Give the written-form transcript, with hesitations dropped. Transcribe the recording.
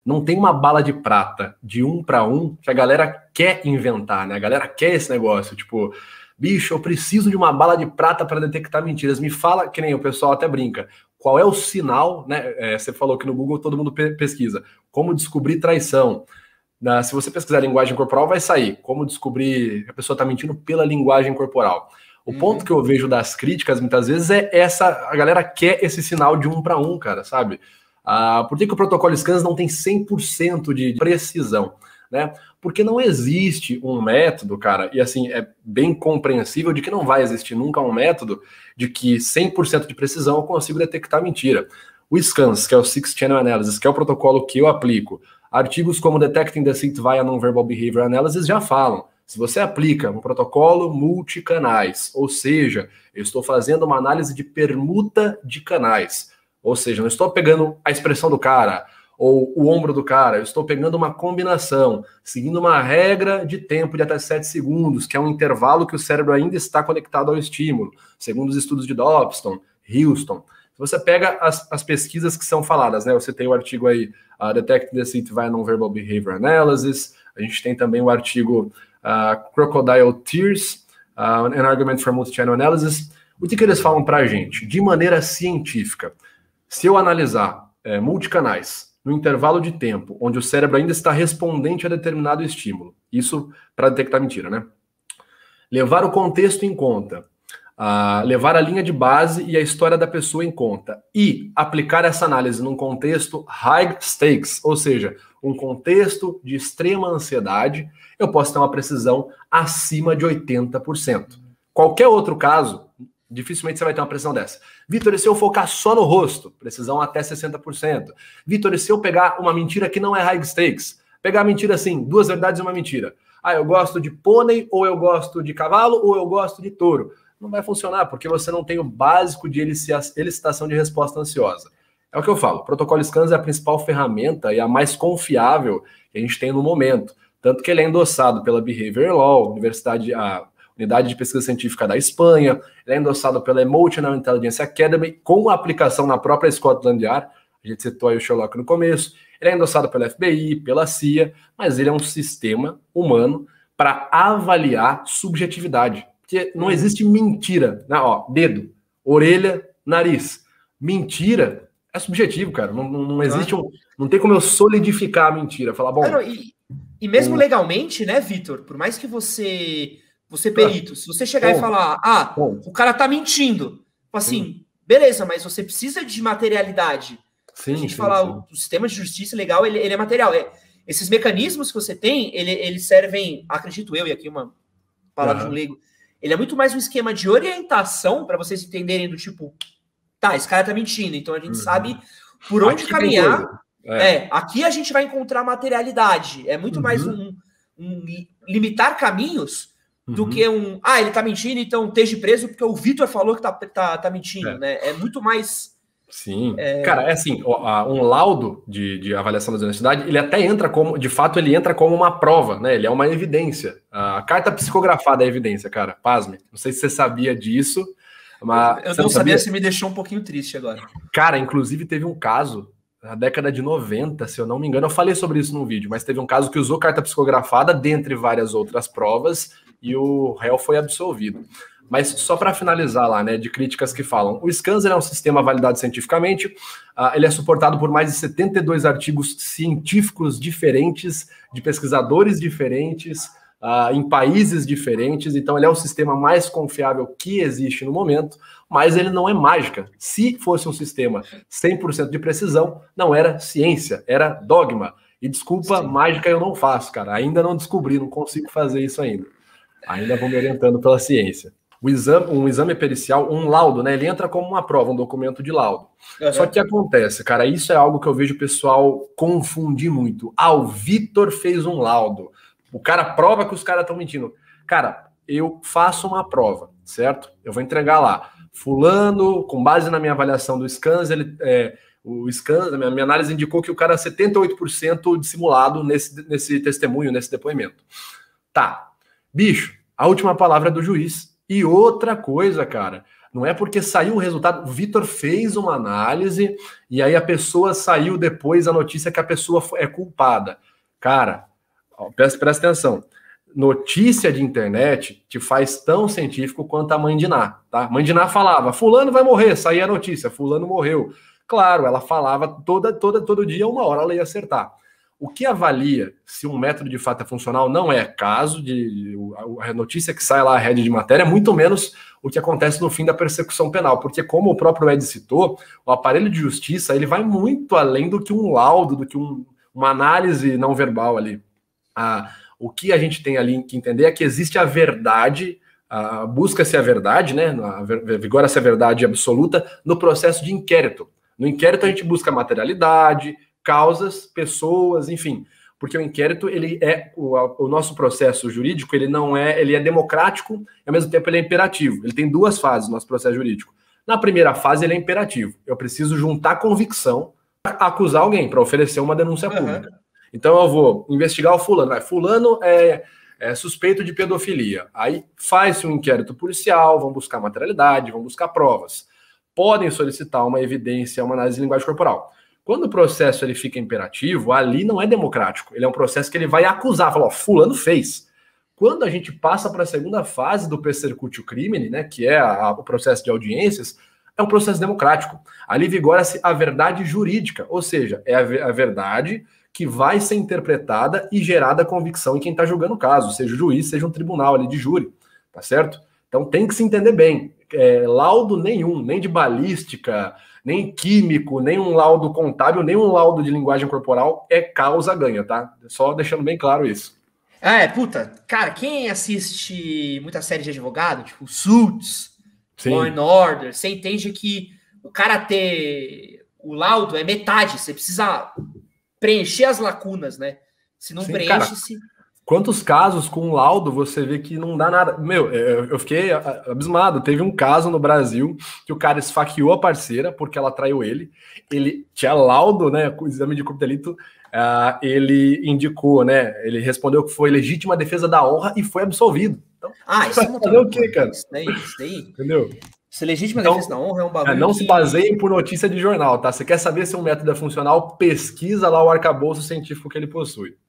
não tem uma bala de prata de 1 para 1 que a galera quer inventar, né? A galera quer esse negócio, tipo, bicho, eu preciso de uma bala de prata para detectar mentiras. Me fala, que nem o pessoal até brinca, qual é o sinal, né? Você falou que no Google todo mundo pesquisa, como descobrir traição. Se você pesquisar linguagem corporal, vai sair como descobrir que a pessoa está mentindo pela linguagem corporal. O ponto que eu vejo das críticas, muitas vezes, é a galera quer esse sinal de 1 para 1, cara, sabe? Por que o protocolo SCANS não tem 100% de precisão, né? Porque não existe um método, cara, e assim, é bem compreensível de que não vai existir nunca um método de que 100% de precisão eu consigo detectar mentira. O SCANS, que é o Six Channel Analysis, que é o protocolo que eu aplico, artigos como Detecting Deceit via Non-Verbal Behavior Analysis já falam. Se você aplica um protocolo multicanais, ou seja, eu estou fazendo uma análise de permuta de canais, ou seja, não estou pegando a expressão do cara ou o ombro do cara, eu estou pegando uma combinação, seguindo uma regra de tempo de até 7 segundos, que é um intervalo que o cérebro ainda está conectado ao estímulo, segundo os estudos de Dobson, Houston. Você pega as pesquisas que são faladas, né? Você tem o artigo aí, Detect Deceit via Non-Verbal Behavior Analysis, a gente tem também o artigo Crocodile Tears, An Argument for Multi-Channel Analysis. O que eles falam para a gente? De maneira científica, se eu analisar multicanais no intervalo de tempo, onde o cérebro ainda está respondente a determinado estímulo, isso para detectar mentira, né? Levar o contexto em conta, levar a linha de base e a história da pessoa em conta e aplicar essa análise num contexto high stakes, ou seja, um contexto de extrema ansiedade, eu posso ter uma precisão acima de 80%. Qualquer outro caso, dificilmente você vai ter uma precisão dessa. Vitor, e se eu focar só no rosto? Precisão até 60%. Vitor, e se eu pegar uma mentira que não é high stakes? Pegar a mentira assim, 2 verdades e uma mentira. Eu gosto de pônei, ou eu gosto de cavalo, ou eu gosto de touro. Não vai funcionar, porque você não tem o básico de elicitação de resposta ansiosa. É o que eu falo, o protocolo SCANS é a principal ferramenta e a mais confiável que a gente tem no momento. Tanto que ele é endossado pela Behavior Law, a Unidade de Pesquisa Científica da Espanha, ele é endossado pela Emotional Intelligence Academy, com aplicação na própria Scotland Yard, a gente citou aí o Sherlock no começo, ele é endossado pela FBI, pela CIA, mas ele é um sistema humano para avaliar subjetividade. Porque não existe mentira, né? Dedo, orelha, nariz. Mentira é subjetivo, cara. Não existe não tem como eu solidificar a mentira. Falar, bom. E mesmo legalmente, né, Vitor? Por mais que você perito, se você chegar e falar, o cara tá mentindo, assim, beleza, mas você precisa de materialidade. A gente fala, o sistema de justiça legal, ele é material. Esses mecanismos que você tem, eles servem, acredito eu, e aqui uma palavra de um leigo, ele é muito mais um esquema de orientação para vocês entenderem do tipo, esse cara tá mentindo, então a gente sabe por onde aqui caminhar. Aqui a gente vai encontrar materialidade. É muito mais um limitar caminhos do que ele tá mentindo, então esteja preso porque o Vitor falou que tá mentindo, né? É muito mais... Sim. Cara, é assim, um laudo de avaliação da desonestidade, ele até entra como, de fato, ele entra como uma prova, né? Ele é uma evidência. A carta psicografada é evidência, cara. Pasme. Não sei se você sabia disso, mas... Eu não sabia, você me deixou um pouquinho triste agora. Cara, inclusive teve um caso, na década de 90, se eu não me engano, eu falei sobre isso num vídeo, mas teve um caso que usou carta psicografada, dentre várias outras provas, e o réu foi absolvido. Mas só para finalizar lá, né, de críticas que falam, o SCANS é um sistema validado cientificamente, ele é suportado por mais de 72 artigos científicos diferentes, de pesquisadores diferentes, em países diferentes, então ele é o sistema mais confiável que existe no momento, mas ele não é mágica. Se fosse um sistema 100% de precisão, não era ciência, era dogma. E desculpa, mágica eu não faço, cara, ainda não descobri, não consigo fazer isso ainda. Ainda vou me orientando pela ciência. Um exame pericial, um laudo, né? Ele entra como uma prova, um documento de laudo. Só que acontece, cara, isso é algo que eu vejo o pessoal confundir muito. O Vitor fez um laudo. O cara prova que os caras estão mentindo. Cara, eu faço uma prova, certo? Eu vou entregar lá. Fulano, com base na minha avaliação do SCANS, o SCANS, a minha análise indicou que o cara é 78% dissimulado nesse testemunho, nesse depoimento. Tá. Bicho, a última palavra é do juiz. E outra coisa, cara, Não é porque saiu o resultado. O Vitor fez uma análise e aí a pessoa saiu depois a notícia que a pessoa é culpada. Cara, ó, presta atenção. Notícia de internet te faz tão científico quanto a mãe de Ná, tá? Mãe de Ná falava, fulano vai morrer, saía a notícia, fulano morreu. Claro, ela falava todo dia, 1 hora ela ia acertar. O que avalia se um método de fato é funcional não é caso de a notícia que sai lá, a head de matéria, muito menos o que acontece no fim da persecução penal, porque como o próprio Ed citou, o aparelho de justiça ele vai muito além do que um laudo, do que uma análise não verbal ali. O que a gente tem ali que entender é que existe a verdade, busca-se a verdade, né? Vigora-se a verdade absoluta no processo de inquérito. No inquérito a gente busca materialidade, causas, pessoas, enfim. Porque o inquérito, ele é o nosso processo jurídico, ele é democrático e ao mesmo tempo ele é imperativo. Ele tem 2 fases no nosso processo jurídico. Na primeira fase ele é imperativo. Eu preciso juntar convicção para acusar alguém, para oferecer uma denúncia pública. Então eu vou investigar o fulano. Fulano é suspeito de pedofilia. Aí faz-se um inquérito policial, vão buscar materialidade, vão buscar provas. Podem solicitar uma evidência, uma análise de linguagem corporal. Quando o processo ele fica imperativo, ali não é democrático. Ele é um processo que ele vai acusar, falar, ó, fulano fez. Quando a gente passa para a segunda fase do persecution crimine, né, que é o processo de audiências, é um processo democrático. Ali vigora-se a verdade jurídica, ou seja, é a verdade que vai ser interpretada e gerada convicção em quem está julgando o caso, seja o juiz, seja um tribunal ali de júri, tá certo? Então tem que se entender bem. Laudo nenhum, nem de balística, nem químico, nem um laudo contábil, nem um laudo de linguagem corporal é causa ganha, tá? Só deixando bem claro isso. Puta, cara, quem assiste muita série de advogado, tipo Suits, Law and Order, você entende que o cara ter o laudo é metade, você precisa preencher as lacunas, né? Se não preenche-se... Quantos casos com laudo você vê que não dá nada? Meu, eu fiquei abismado. Teve um caso no Brasil que o cara esfaqueou a parceira porque ela traiu ele. Ele tinha laudo, né? Com o exame de corpo de delito, ele indicou, né? Ele respondeu que foi legítima defesa da honra e foi absolvido. Então, isso não fazer o quê, cara? Isso daí. Entendeu? Se legítima defesa da honra é um bagulho. Não se baseiem por notícia de jornal, tá? Você quer saber se um método é funcional? Pesquisa lá o arcabouço científico que ele possui.